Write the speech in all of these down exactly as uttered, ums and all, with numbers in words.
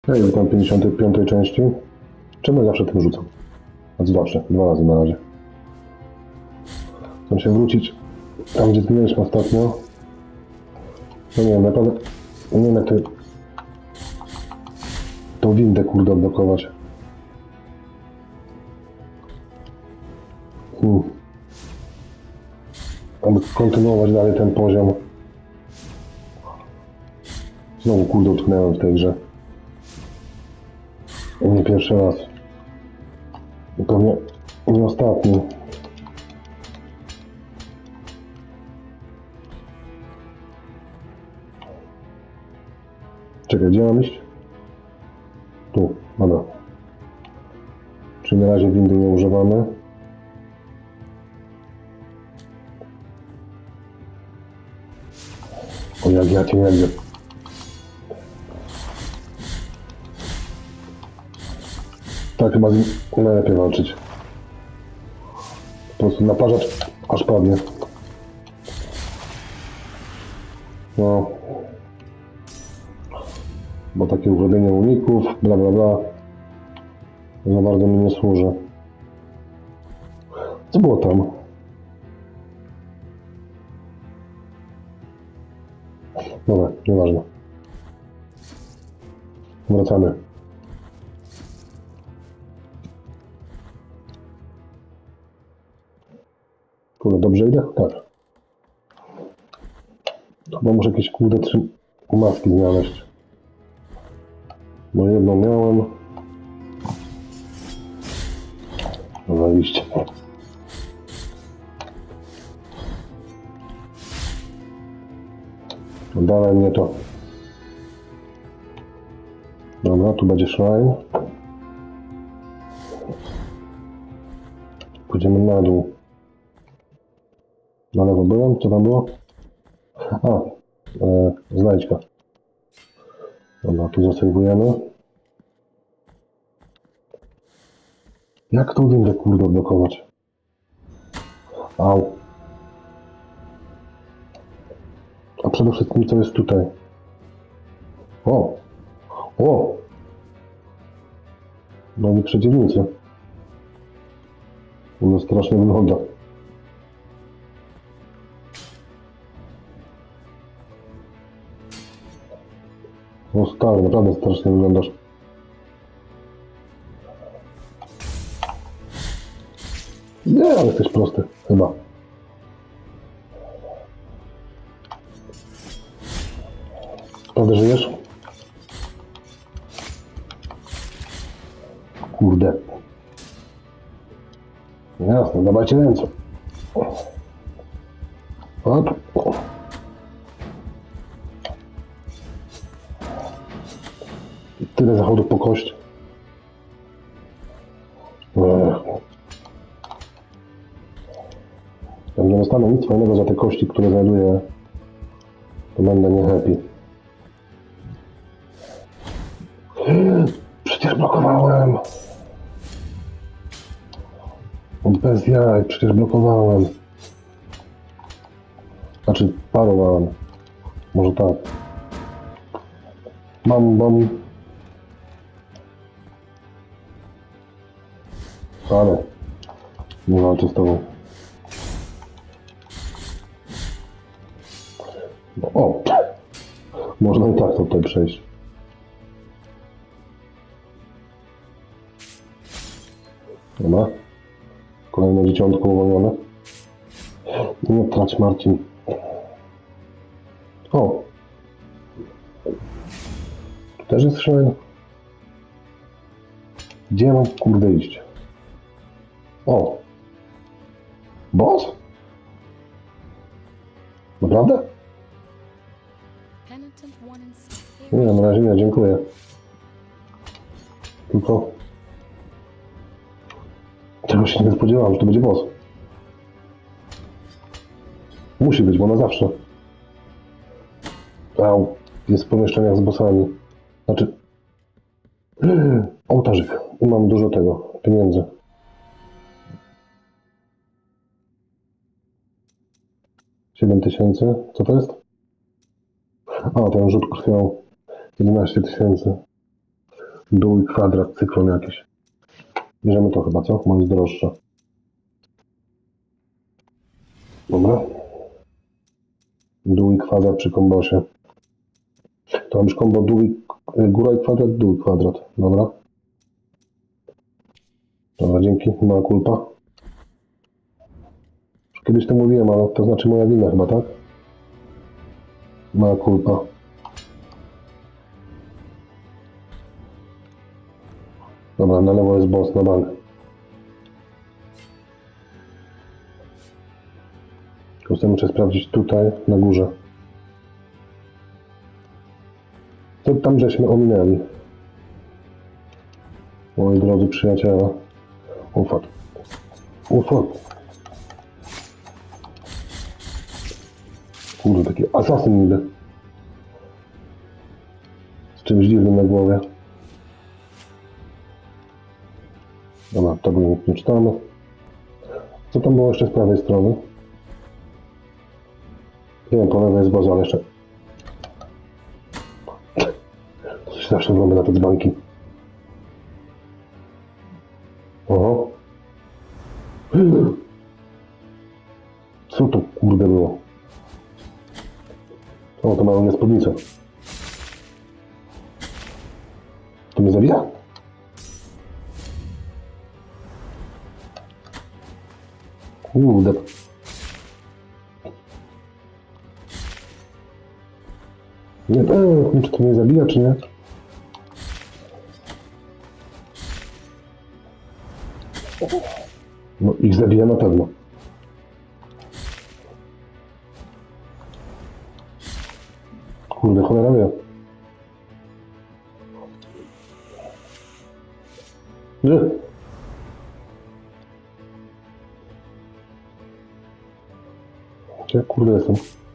Hej, witam w pięćdziesiątej piątej części. Czemu ja zawsze tym rzucam? Znaczy zawsze, dwa razy na razie. Chcę się wrócić tam, gdzie zginęliśmy ostatnio. No nie wiem, naprawdę nie wiem jak to... tą windę kurde odblokować. Hmm. Aby kontynuować dalej ten poziom. Znowu kurde utknąłem w tej grze. Nie pierwszy raz. I pewnie nie ostatni. Czekaj, gdzie mam iść? Tu, dobra. Czyli na razie windy nie używamy. O jak ja cię nie wiem. Tak chyba najlepiej walczyć. Po prostu naparzać, aż padnie. No. Bo takie urobienie uników, bla bla bla, za bardzo mi nie służy. Co było tam? Dobra, nieważne. Wracamy. Kurde, dobrze idę? Tak. Chyba muszę jakieś kurde trzy maski znaleźć. Bo jedną miałem. Zajebiście. Dalej mnie to. Dobra, tu będzie shrine. Pójdziemy na dół. Na lewo byłem? Co tam było? A, e, znajdźka. Dobra, tu zasejwujemy. Jak tą windę kurde odblokować? Au. A przede wszystkim co jest tutaj? O! O! Nowi przeciwnicy. To strasznie wygląda. O stary, naprawdę strasznie wyglądasz. Nie, ale jesteś prosty, chyba. Prawda żyjesz? Kurde. Jasne, dawajcie ręce. Hop. Tyle zachodów po kość. Ech. Jak nie dostanę nic fajnego za te kości, które znajduję, to będę nie happy. Przecież blokowałem! Bez jaj, przecież blokowałem. Znaczy, parowałem. Może tak. Mam, mam. Ale nie walczę z tobą. O! Można i tak tutaj przejść. Dobra. Kolejne dzieciątko uwolnione. Nie trać, Marcin. O! Tu też jest shrine. Gdzie mam kurde iść? O! Boss? Naprawdę? Nie, na razie nie, dziękuję. Tylko... Czego się nie spodziewałem, że to będzie boss. Musi być, bo na zawsze. Au, jest w pomieszczeniach z bossami. Znaczy... Ołtarzyk. I mam dużo tego, pieniędzy. siedem tysięcy. Co to jest? A, ten rzut krwią. jedenaście tysięcy. Dół i kwadrat, cyklon jakiś. Bierzemy to chyba, co? Bo jest droższe. Dobra. Dół i kwadrat przy kombosie. To mam już kombo dół i, góra i kwadrat, dół i kwadrat. Dobra. Dobra, dzięki. Mała kulpa. Już kiedyś to mówiłem, ale to znaczy moja wina chyba, tak? Mała kulpa. Dobra, na lewo jest boss, na bank. Tylko muszę sprawdzić tutaj, na górze. Co tam żeśmy ominęli? Moi drodzy przyjaciele. Ufat. Ufat. Kurde, taki asasyn niby. Z czymś dziwnym na głowie. Dobra, to było nie czytamy. Co tam było jeszcze z prawej strony? Nie wiem, po lewej jest baza, ale jeszcze... To się zawsze wygląda na te dzbanki. Oho. Co to kurde było? O, to małą spódnicę. To mnie zabija? Kurde. Nie wiem, czy to mnie zabija, czy nie. No, ich zabija na pewno. Kurde, cholera wie. Nie. Ja kurde jestem.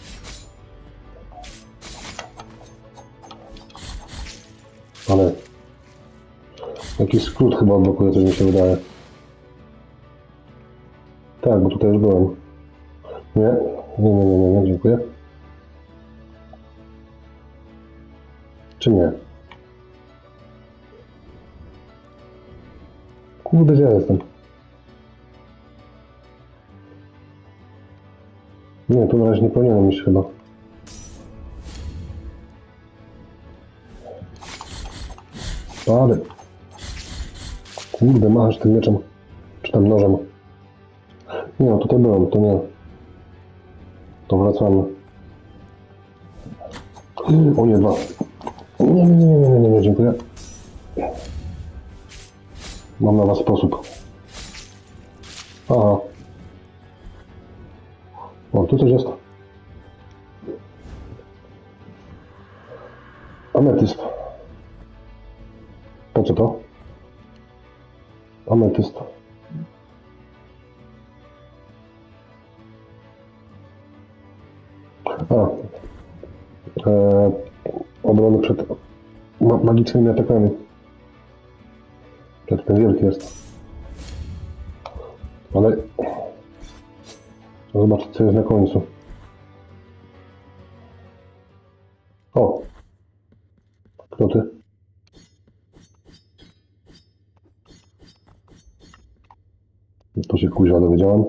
Ale jakiś skrót chyba odblokuje, coś mi się wydaje. Tak, bo tutaj już byłem. Nie, nie, nie, nie, nie, dziękuję. Czy nie? Kurde, gdzie ja jestem? Nie, tu na razie nie powinienem iść chyba. Ale... Kurde, machasz tym mieczem. Czy tam nożem. Nie, no tutaj byłem, to nie. To wracamy. O nie, dwa. Nie, nie, nie, nie, nie, nie, nie, dziękuję. Mam na was sposób. Aha. O, tu coś jest. Ametyst. Po co to? Ametyst. A. E, obrony przed ma magicznymi atakami. Jak ten wielki jest. Ale... Zobaczcie, co jest na końcu. O! Kto ty? To się kuźwa dowiedziałem.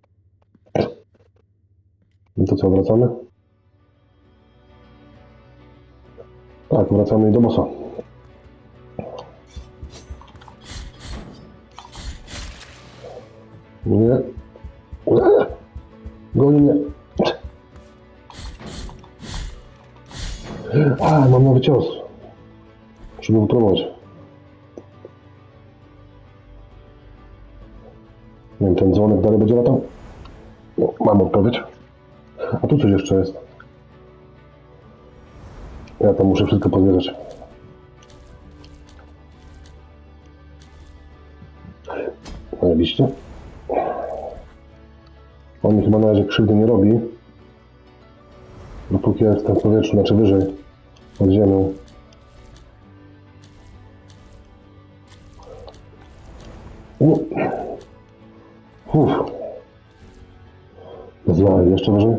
I to co, wracamy? Tak, wracamy do bossa. Nie. Goni mnie. A, mam nowy cios. Muszę go wypróbować. Nie wiem, ten dzwonek dalej będzie latał? No, mam odpowiedź. A tu coś jeszcze jest. Ja tam muszę wszystko pozbierać. Zajebiście. On mi chyba na razie krzywdy nie robi. Dopóki ja jestem w powietrzu, znaczy wyżej nad ziemią. No. Uff. Zła, jeszcze wyżej.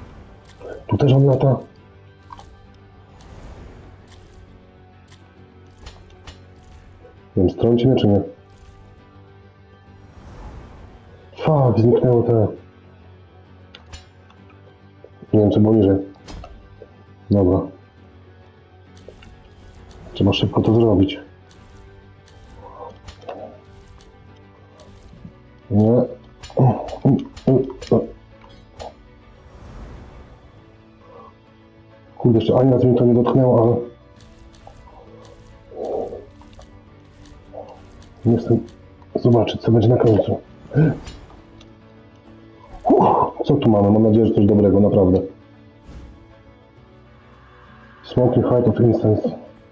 Tu też on lata. Nie wiem, strąci mnie czy nie? Fuck, zniknęło te... Nie wiem, co było niżej. Dobra. Trzeba szybko to zrobić. Nie. Kurde, jeszcze ani razu mi to nie dotknęło, ale... Nie chcę zobaczyć, co będzie na końcu. Uff, co tu mamy? Mam nadzieję, że coś dobrego, naprawdę. Smoking Heart of Incense.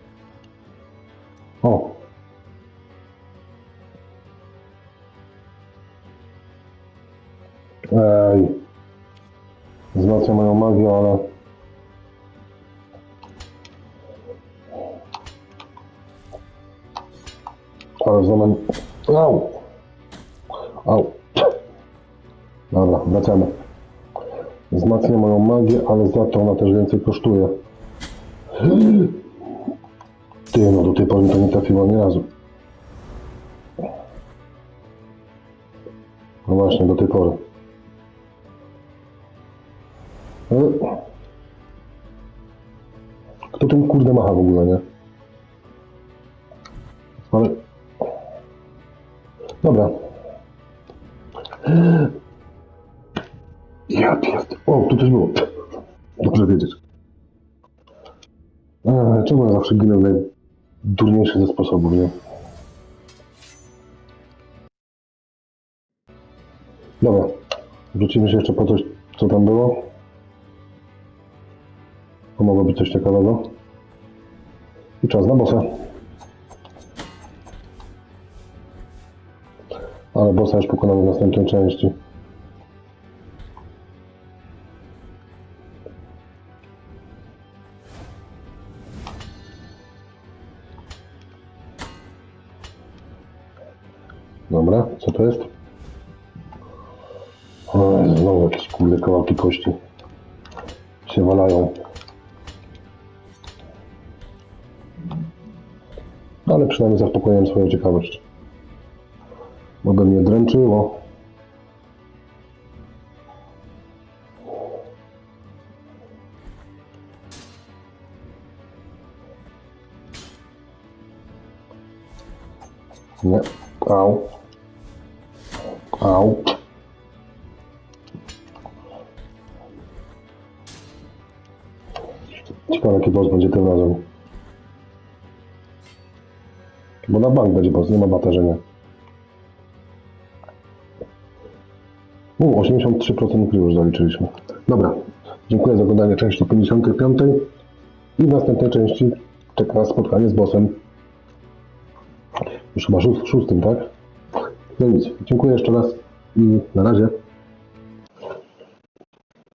O. Ej. Wzmacnia moją magię, ale... Ale w zamian... Au! Au! Dobra, wracamy. Wzmacnia moją magię, ale za to ona też więcej kosztuje. Ty, no do tej pory to nie trafiło ani razu. No właśnie, do tej pory. Kto tym kurde macha w ogóle, nie? Ale... Dobra. Ja pierd... O, tu coś było. Dobrze wiedzieć. Eee, czemu ja zawsze ginę najdurniejszy ze sposobów, nie? Dobra. Wrócimy się jeszcze po coś, co tam było. To mogło być coś ciekawego. I czas na bossa. Ale bossa już pokonamy w następnej części. Dobra, co to jest? O, znowu jakieś kurde kawałki kości się walają. Ale przynajmniej zaspokoiłem swoją ciekawość. Bo by mnie dręczyło. Nie. Au. Au. Ciekawe, jaki boss będzie tym razem. Bo na bank będzie boss, nie ma batarzenia. U, osiemdziesiąt trzy procent już zaliczyliśmy. Dobra, dziękuję za oglądanie części pięćdziesiątej piątej i w następnej części czeka nas spotkanie z bossem. Już chyba szóstym, tak? No nic, dziękuję jeszcze raz i na razie.